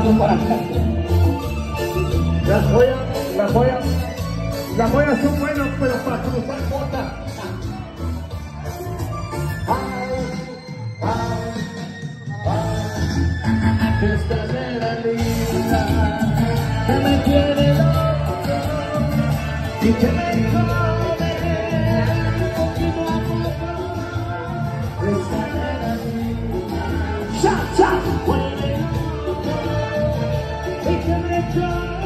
aplauso para acá. Las joyas son buenas, pero para cruzar botas. Esta nena linda que me tiene loco y que me come poquito a poco. Esta nena linda, cha, cha, huele loco y que me come.